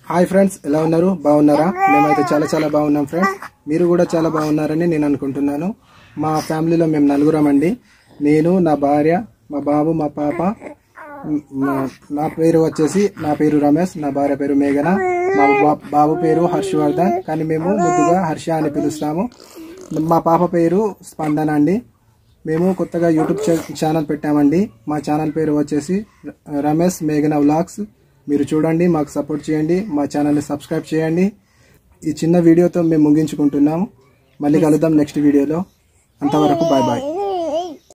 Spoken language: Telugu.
హాయ్ ఫ్రెండ్స్, ఎలా ఉన్నారు? బాగున్నారా? మేమైతే చాలా చాలా బాగున్నాం ఫ్రెండ్స్. మీరు కూడా చాలా బాగున్నారని నేను అనుకుంటున్నాను. మా ఫ్యామిలీలో మేము నలుగురం అండి. నేను, నా భార్య, మా బాబు, మా పాప. నా పేరు వచ్చేసి, నా పేరు రమేష్, నా భార్య పేరు మేఘన, మా బాబు పేరు హర్షవర్ధన్, కానీ మేము ముద్దుగా హర్ష అని పిలుస్తాము. మా పాప పేరు స్పందన అండి. మేము కొత్తగా యూట్యూబ్ ఛానల్ పెట్టామండి. మా ఛానల్ పేరు వచ్చేసి రమేష్ మేఘన వ్లాగ్స్. మీరు చూడండి, మాకు సపోర్ట్ చేయండి, మా ఛానల్ని సబ్స్క్రైబ్ చేయండి. ఈ చిన్న వీడియోతో మేము ముగించుకుంటున్నాము. మళ్ళీ కలుద్దాం నెక్స్ట్ వీడియోలో. అంతవరకు బాయ్ బాయ్.